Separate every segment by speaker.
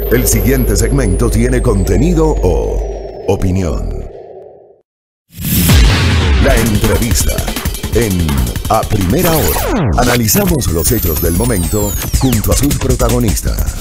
Speaker 1: El siguiente segmento tiene contenido o opinión. La entrevista en A Primera Hora. Analizamos los hechos del momento junto a sus protagonistas.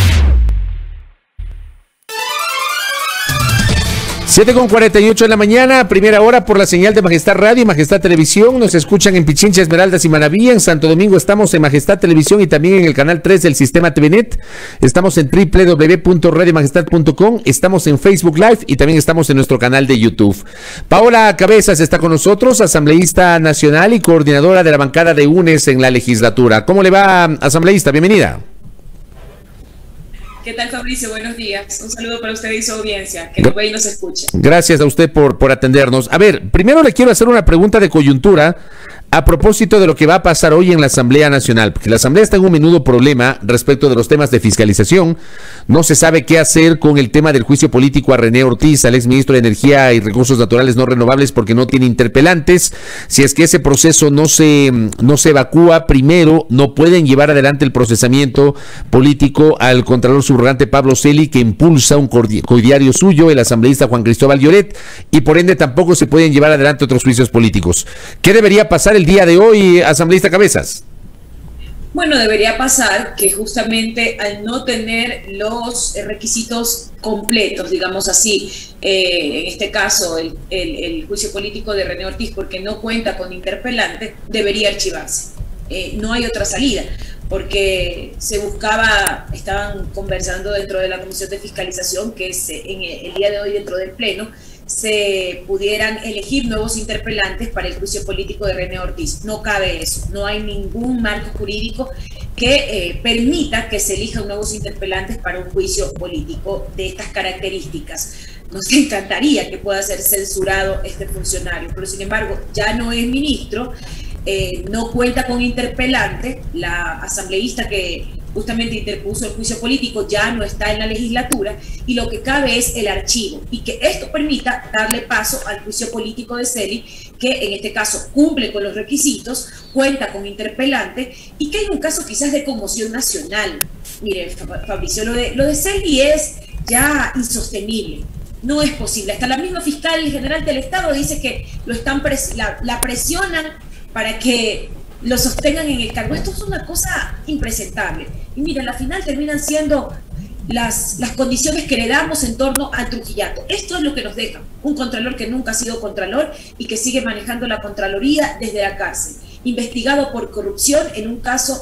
Speaker 2: 7:48 de la mañana, primera hora por la señal de Majestad Radio y Majestad Televisión. Nos escuchan en Pichincha, Esmeraldas y Manabí. En Santo Domingo estamos en Majestad Televisión y también en el canal 3 del sistema TVNet. Estamos en www.radiomajestad.com. Estamos en Facebook Live y también estamos en nuestro canal de YouTube. Paola Cabezas está con nosotros, asambleísta nacional y coordinadora de la bancada de UNES en la legislatura. ¿Cómo le va, asambleísta? Bienvenida.
Speaker 3: ¿Qué tal, Fabricio? Buenos días. Un saludo para usted y su audiencia, que nos ve y nos escucha.
Speaker 2: Gracias a usted por atendernos. A ver, primero le quiero hacer una pregunta de coyuntura a propósito de lo que va a pasar hoy en la Asamblea Nacional, porque la Asamblea está en un menudo problema respecto de los temas de fiscalización. No se sabe qué hacer con el tema del juicio político a René Ortiz, al exministro de Energía y Recursos Naturales no Renovables, porque no tiene interpelantes. Si es que ese proceso no se evacúa primero, no pueden llevar adelante el procesamiento político al contralor subrogante Pablo Celi, que impulsa un coidiario suyo, el asambleísta Juan Cristóbal Lloret, y por ende tampoco se pueden llevar adelante otros juicios políticos. ¿Qué debería pasar el día de hoy, asambleísta Cabezas?
Speaker 3: Bueno, debería pasar que justamente al no tener los requisitos completos, digamos así, en este caso el juicio político de René Ortiz, porque no cuenta con interpelante, debería archivarse. No hay otra salida, porque se buscaba, estaban conversando dentro de la Comisión de Fiscalización, que es en el día de hoy dentro del Pleno, se pudieran elegir nuevos interpelantes para el juicio político de René Ortiz. No cabe eso, no hay ningún marco jurídico que permita que se elijan nuevos interpelantes para un juicio político de estas características. Nos encantaría que pueda ser censurado este funcionario, pero sin embargo ya no es ministro, no cuenta con interpelante. La asambleísta que justamente interpuso el juicio político ya no está en la legislatura, y lo que cabe es el archivo, y que esto permita darle paso al juicio político de Celi, que en este caso cumple con los requisitos, cuenta con interpelante, y que hay un caso quizás de conmoción nacional. Mire, Fabricio, lo de Celi es ya insostenible. No es posible. Hasta la misma fiscal general del Estado dice que la presionan para que lo sostengan en el cargo. Esto es una cosa impresentable. Y mira, al final terminan siendo las condiciones que le damos en torno al Trujillato. Esto es lo que nos deja un contralor que nunca ha sido contralor y que sigue manejando la Contraloría desde la cárcel, investigado por corrupción en un caso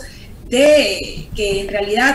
Speaker 3: que en realidad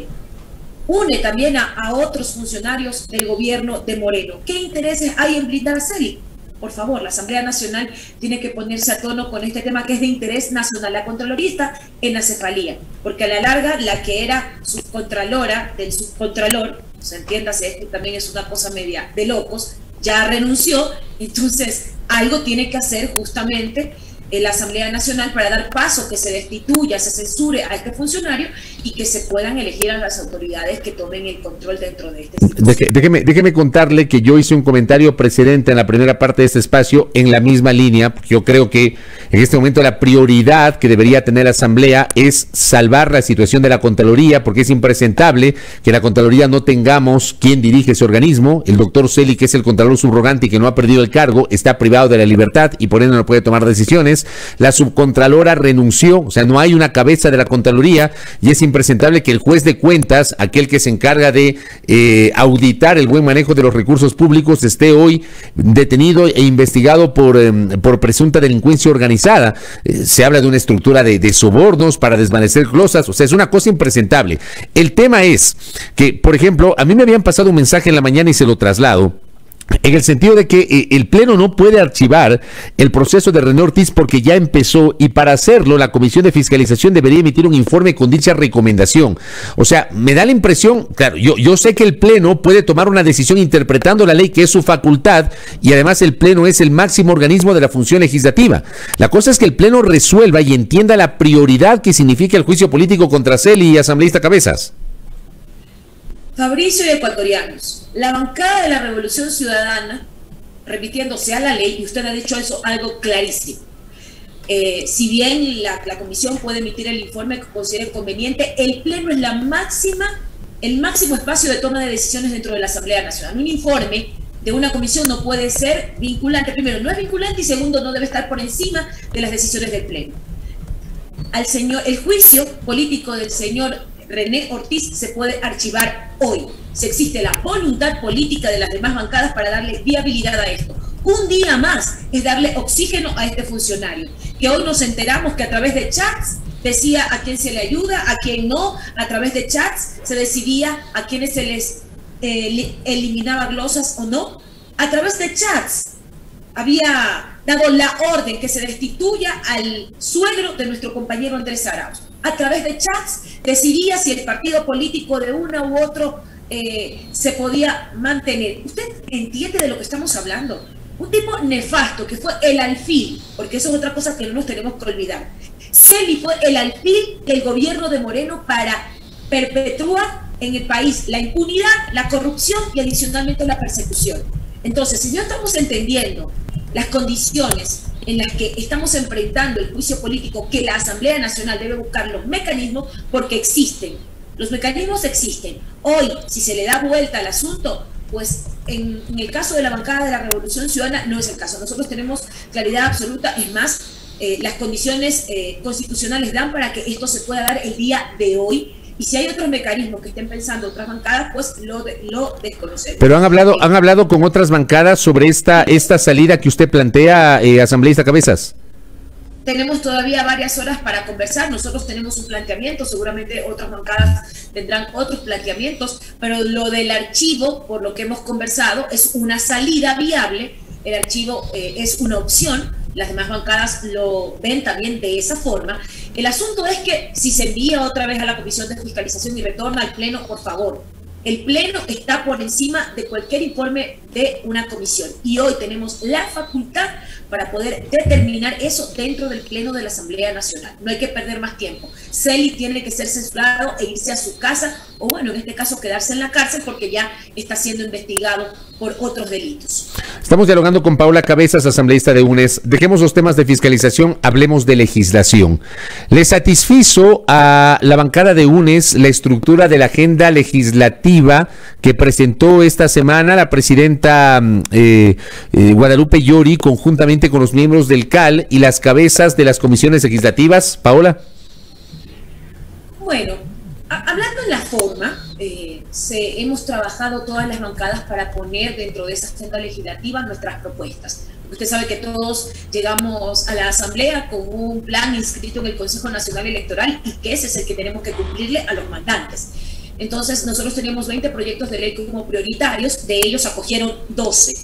Speaker 3: une también a otros funcionarios del gobierno de Moreno. ¿Qué intereses hay en blindar a Celi? Por favor, la Asamblea Nacional tiene que ponerse a tono con este tema que es de interés nacional. La Contraloría está en la cefalía, porque a la larga la que era subcontralora del subcontralor, se entiéndase, esto también es una cosa media de locos, ya renunció. Entonces algo tiene que hacer justamente la Asamblea Nacional para dar paso, que se destituya, se censure a este funcionario y que se puedan elegir a las autoridades que tomen el control dentro de este sitio.
Speaker 2: Déjeme contarle que yo hice un comentario precedente en la primera parte de este espacio en la misma línea, porque yo creo que en este momento la prioridad que debería tener la Asamblea es salvar la situación de la Contraloría, porque es impresentable que la Contraloría no tengamos quien dirige ese organismo. El doctor Celi, que es el contralor subrogante y que no ha perdido el cargo, está privado de la libertad y por ende no puede tomar decisiones. La subcontralora renunció, o sea, no hay una cabeza de la Contraloría, y es impresentable que el juez de cuentas, aquel que se encarga de auditar el buen manejo de los recursos públicos, esté hoy detenido e investigado por presunta delincuencia organizada. Se habla de una estructura de sobornos para desvanecer glosas, o sea, es una cosa impresentable. El tema es que, por ejemplo, a mí me habían pasado un mensaje en la mañana y se lo traslado, en el sentido de que el Pleno no puede archivar el proceso de René Ortiz porque ya empezó, y para hacerlo la Comisión de Fiscalización debería emitir un informe con dicha recomendación. O sea, me da la impresión, claro, yo sé que el Pleno puede tomar una decisión interpretando la ley, que es su facultad, y además el Pleno es el máximo organismo de la función legislativa. La cosa es que el Pleno resuelva y entienda la prioridad que significa el juicio político contra Celi y asambleísta Cabezas.
Speaker 3: Fabricio y ecuatorianos, la bancada de la Revolución Ciudadana, repitiéndose a la ley, y usted ha dicho eso algo clarísimo, si bien la comisión puede emitir el informe que considere conveniente, el Pleno es la máxima el máximo espacio de toma de decisiones dentro de la Asamblea Nacional. Un informe de una comisión no puede ser vinculante. Primero, no es vinculante y segundo, no debe estar por encima de las decisiones del Pleno. El juicio político del señor René Ortiz se puede archivar hoy. Si existe la voluntad política de las demás bancadas para darle viabilidad a esto. Un día más es darle oxígeno a este funcionario, que hoy nos enteramos que a través de chats decía a quién se le ayuda, a quién no, a través de chats se decidía a quiénes se les eliminaba glosas o no. A través de chats había dado la orden que se destituya al suegro de nuestro compañero Andrés Arauz. A través de chats decidía si el partido político de una u otro se podía mantener. ¿Usted entiende de lo que estamos hablando? Un tipo nefasto que fue el alfil, porque eso es otra cosa que no nos tenemos que olvidar. Celi fue el alfil del gobierno de Moreno para perpetuar en el país la impunidad, la corrupción y adicionalmente la persecución. Entonces, si no estamos entendiendo las condiciones en las que estamos enfrentando el juicio político, que la Asamblea Nacional debe buscar los mecanismos, porque existen. Los mecanismos existen. Hoy, si se le da vuelta al asunto, pues en el caso de la bancada de la Revolución Ciudadana no es el caso. Nosotros tenemos claridad absoluta, es más, las condiciones constitucionales dan para que esto se pueda dar el día de hoy. Y si hay otros mecanismos que estén pensando otras bancadas, pues lo desconocemos.
Speaker 2: Pero han hablado con otras bancadas sobre esta salida que usted plantea, asambleísta Cabezas.
Speaker 3: Tenemos todavía varias horas para conversar. Nosotros tenemos un planteamiento, seguramente otras bancadas tendrán otros planteamientos, pero lo del archivo, por lo que hemos conversado, es una salida viable. El archivo es una opción. Las demás bancadas lo ven también de esa forma. El asunto es que si se envía otra vez a la Comisión de Fiscalización y retorna al Pleno, por favor. El Pleno está por encima de cualquier informe de una comisión. Y hoy tenemos la facultad para poder determinar eso dentro del Pleno de la Asamblea Nacional. No hay que perder más tiempo. Celi tiene que ser censurado e irse a su casa, o bueno, en este caso quedarse en la cárcel porque ya está siendo investigado por otros delitos. Estamos
Speaker 2: dialogando con Paula Cabezas, asambleísta de UNES. Dejemos los temas de fiscalización, hablemos de legislación. ¿Le satisfizo a la bancada de UNES la estructura de la agenda legislativa que presentó esta semana la presidenta Guadalupe Llori, conjuntamente con los miembros del CAL y las cabezas de las comisiones legislativas? Paola.
Speaker 3: Bueno, hablando en la forma, hemos trabajado todas las bancadas para poner dentro de esa agenda legislativa nuestras propuestas. Usted sabe que todos llegamos a la Asamblea con un plan inscrito en el Consejo Nacional Electoral y que ese es el que tenemos que cumplirle a los mandantes. Entonces, nosotros teníamos 20 proyectos de ley como prioritarios, de ellos acogieron 12.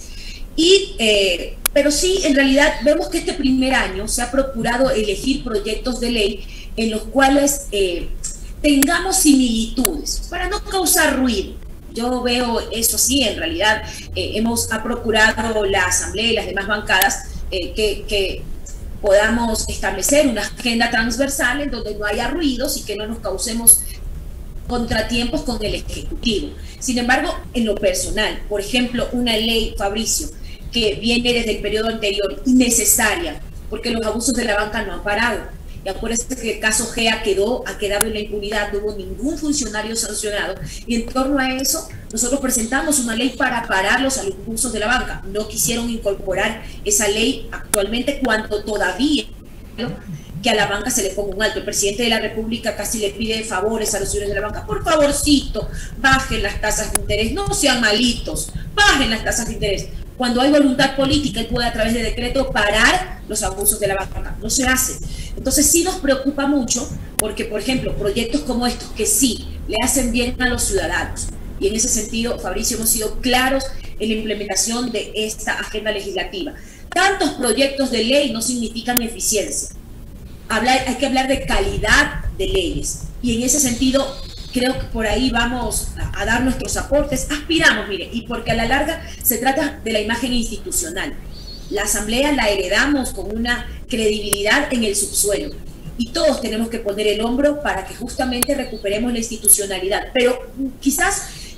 Speaker 3: Pero sí, en realidad, vemos que este primer año se ha procurado elegir proyectos de ley en los cuales tengamos similitudes, para no causar ruido. Yo veo eso sí, en realidad ha procurado la Asamblea y las demás bancadas que podamos establecer una agenda transversal en donde no haya ruidos y que no nos causemos contratiempos con el Ejecutivo. Sin embargo, en lo personal, por ejemplo, una ley, Fabricio, que viene desde el periodo anterior, innecesaria, porque los abusos de la banca no han parado. Y acuérdense que el caso GEA ha quedado en la impunidad, no hubo ningún funcionario sancionado. Y en torno a eso, nosotros presentamos una ley para parar los abusos de la banca. No quisieron incorporar esa ley actualmente cuando todavía que a la banca se le ponga un alto. El presidente de la República casi le pide favores a los señores de la banca. Por favorcito, bajen las tasas de interés, no sean malitos, bajen las tasas de interés. Cuando hay voluntad política, él puede a través de decreto parar los abusos de la banca. No se hace. Entonces sí nos preocupa mucho porque, por ejemplo, proyectos como estos que sí le hacen bien a los ciudadanos. Y en ese sentido, Fabricio, hemos sido claros en la implementación de esta agenda legislativa. Tantos proyectos de ley no significan eficiencia. Hay que hablar de calidad de leyes. Y en ese sentido, creo que por ahí vamos a dar nuestros aportes. Aspiramos, mire, y porque a la larga se trata de la imagen institucional. La Asamblea la heredamos con una credibilidad en el subsuelo. Y todos tenemos que poner el hombro para que justamente recuperemos la institucionalidad. Pero quizás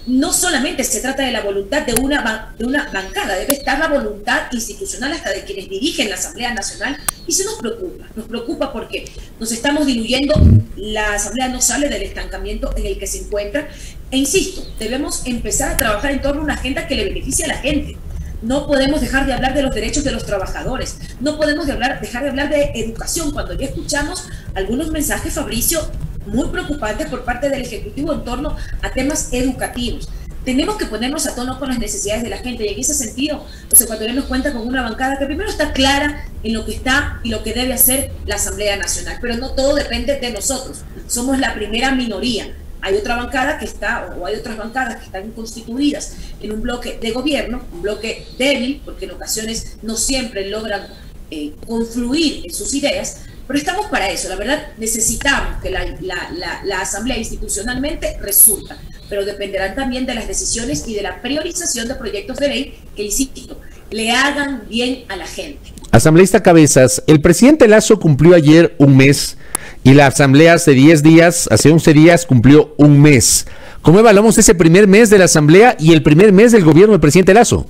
Speaker 3: no solamente se trata de la voluntad de una bancada, debe estar la voluntad institucional hasta de quienes dirigen la Asamblea Nacional, y eso nos preocupa porque nos estamos diluyendo, la Asamblea no sale del estancamiento en el que se encuentra, e insisto, debemos empezar a trabajar en torno a una agenda que le beneficie a la gente. No podemos dejar de hablar de los derechos de los trabajadores, no podemos dejar de hablar de educación, cuando ya escuchamos algunos mensajes, Fabricio, muy preocupantes por parte del Ejecutivo en torno a temas educativos. Tenemos que ponernos a tono con las necesidades de la gente, y en ese sentido los ecuatorianos cuentan con una bancada que primero está clara en lo que está y lo que debe hacer la Asamblea Nacional, pero no todo depende de nosotros, somos la primera minoría. Hay otra bancada que está, o hay otras bancadas que están constituidas en un bloque de gobierno, un bloque débil, porque en ocasiones no siempre logran confluir en sus ideas, pero estamos para eso. La verdad, necesitamos que la Asamblea institucionalmente resulta, pero dependerán también de las decisiones y de la priorización de proyectos de ley que, insisto, le hagan bien a la gente.
Speaker 2: Asambleísta Cabezas, el presidente Lasso cumplió ayer un mes y la Asamblea hace 10 días, hace 11 días cumplió un mes. ¿Cómo evaluamos ese primer mes de la Asamblea y el primer mes del gobierno del presidente Lasso?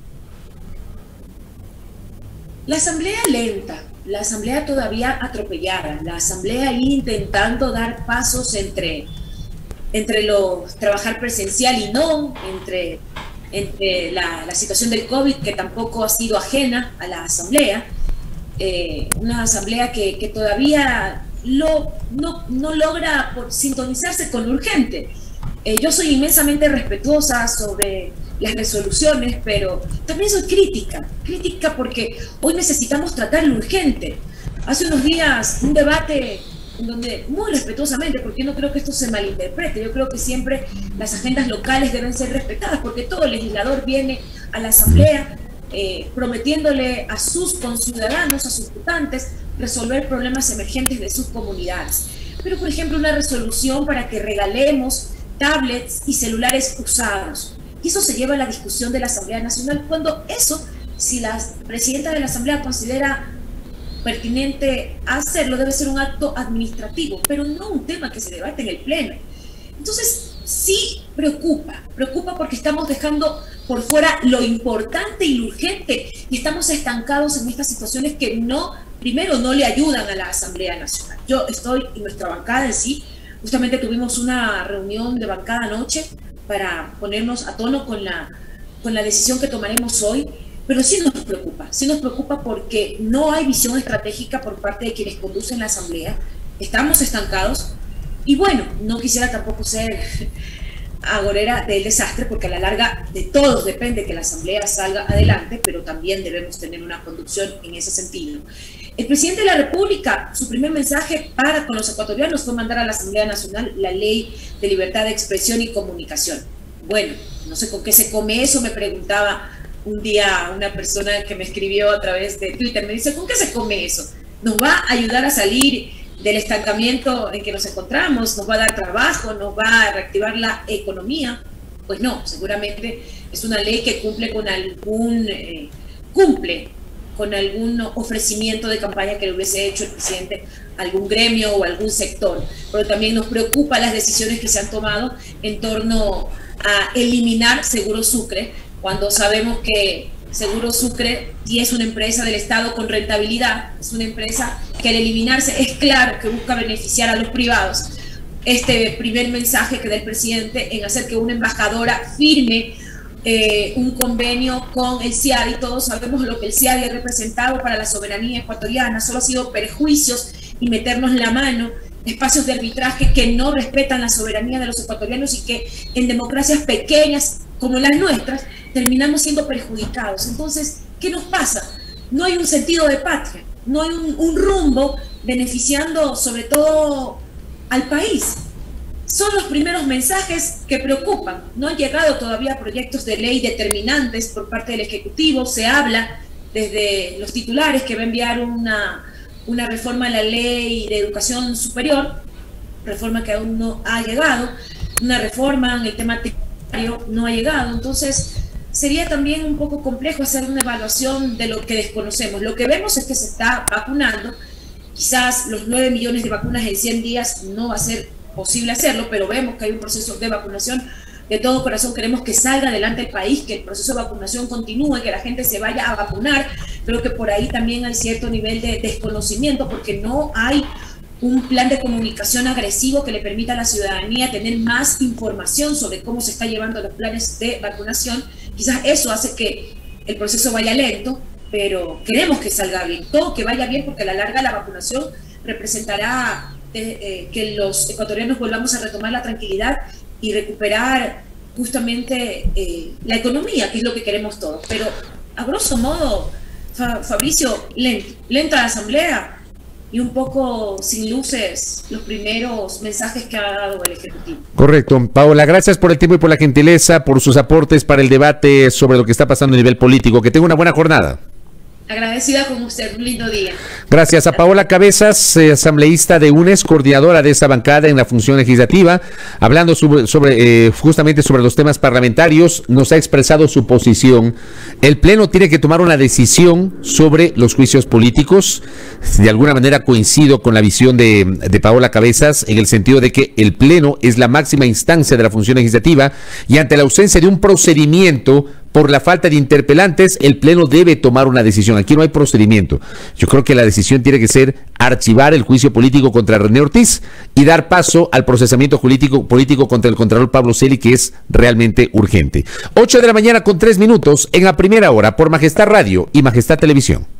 Speaker 3: La Asamblea lenta, la Asamblea todavía atropellada, la Asamblea ahí intentando dar pasos entre trabajar presencial y no, entre la situación del COVID, que tampoco ha sido ajena a la Asamblea, una Asamblea que todavía no logra sintonizarse con lo urgente. Yo soy inmensamente respetuosa sobre las resoluciones, pero también soy crítica porque hoy necesitamos tratar lo urgente. Hace unos días un debate en donde, muy respetuosamente, porque no creo que esto se malinterprete, yo creo que siempre las agendas locales deben ser respetadas, porque todo legislador viene a la Asamblea prometiéndole a sus conciudadanos, a sus votantes, resolver problemas emergentes de sus comunidades. Pero, por ejemplo, una resolución para que regalemos tablets y celulares usados, y eso se lleva a la discusión de la Asamblea Nacional, cuando eso, si la presidenta de la Asamblea considera pertinente hacerlo, debe ser un acto administrativo, pero no un tema que se debate en el Pleno. Entonces, sí preocupa porque estamos dejando por fuera lo importante y lo urgente, y estamos estancados en estas situaciones que primero no le ayudan a la Asamblea Nacional. Yo estoy en nuestra bancada en sí, justamente tuvimos una reunión de bancada anoche para ponernos a tono con la decisión que tomaremos hoy, pero sí nos preocupa porque no hay visión estratégica por parte de quienes conducen la Asamblea, estamos estancados, y bueno, no quisiera tampoco ser agorera del desastre, porque a la larga de todos depende que la Asamblea salga adelante, pero también debemos tener una conducción en ese sentido. El presidente de la República, su primer mensaje con los ecuatorianos fue mandar a la Asamblea Nacional la Ley de Libertad de Expresión y Comunicación. Bueno, no sé con qué se come eso, me preguntaba un día una persona que me escribió a través de Twitter, me dice, ¿con qué se come eso? ¿Nos va a ayudar a salir del estancamiento en que nos encontramos? ¿Nos va a dar trabajo? ¿Nos va a reactivar la economía? Pues no, seguramente es una ley que cumple con algún ofrecimiento de campaña que le hubiese hecho el presidente a algún gremio o algún sector. Pero también nos preocupa las decisiones que se han tomado en torno a eliminar Seguro Sucre, cuando sabemos que Seguro Sucre y es una empresa del Estado con rentabilidad, es una empresa que al eliminarse es claro que busca beneficiar a los privados. Este primer mensaje que da el presidente en hacer que una embajadora firme un convenio con el CIADI, todos sabemos lo que el CIADI ha representado para la soberanía ecuatoriana, solo ha sido perjuicios y meternos la mano, espacios de arbitraje que no respetan la soberanía de los ecuatorianos y que en democracias pequeñas como las nuestras terminamos siendo perjudicados. Entonces, ¿qué nos pasa? No hay un sentido de patria, no hay un rumbo beneficiando sobre todo al país. Son los primeros mensajes que preocupan. No han llegado todavía proyectos de ley determinantes por parte del Ejecutivo. Se habla desde los titulares que va a enviar una reforma a la ley de educación superior, reforma que aún no ha llegado, una reforma en el tema tributario no ha llegado. Entonces, sería también un poco complejo hacer una evaluación de lo que desconocemos. Lo que vemos es que se está vacunando. Quizás los 9 millones de vacunas en 100 días no va a ser posible hacerlo, pero vemos que hay un proceso de vacunación de todo corazón queremos que salga adelante el país, que el proceso de vacunación continúe, que la gente se vaya a vacunar. Creo que por ahí también hay cierto nivel de desconocimiento, porque no hay un plan de comunicación agresivo que le permita a la ciudadanía tener más información sobre cómo se están llevando los planes de vacunación. Quizás eso hace que el proceso vaya lento, pero queremos que salga bien, todo que vaya bien, porque a la larga la vacunación representará que los ecuatorianos volvamos a retomar la tranquilidad y recuperar justamente la economía, que es lo que queremos todos. Pero a grosso modo, Fabricio, lenta la asamblea y un poco sin luces los primeros mensajes que ha dado el Ejecutivo.
Speaker 2: Correcto. Paola, gracias por el tiempo y por la gentileza, por sus aportes para el debate sobre lo que está pasando a nivel político. Que tenga una buena jornada.
Speaker 3: Agradecida con usted, un lindo día.
Speaker 2: Gracias a Paola Cabezas, asambleísta de UNES, coordinadora de esta bancada en la función legislativa, hablando justamente sobre los temas parlamentarios. Nos ha expresado su posición. El Pleno tiene que tomar una decisión sobre los juicios políticos. De alguna manera coincido con la visión de Paola Cabezas, en el sentido de que el Pleno es la máxima instancia de la función legislativa, y ante la ausencia de un procedimiento por la falta de interpelantes, el Pleno debe tomar una decisión. Aquí no hay procedimiento. Yo creo que la decisión tiene que ser archivar el juicio político contra René Ortiz y dar paso al procesamiento político contra el Contralor Pablo Celi, que es realmente urgente. 8 de la mañana con 3 minutos en A Primera Hora por Majestad Radio y Majestad Televisión.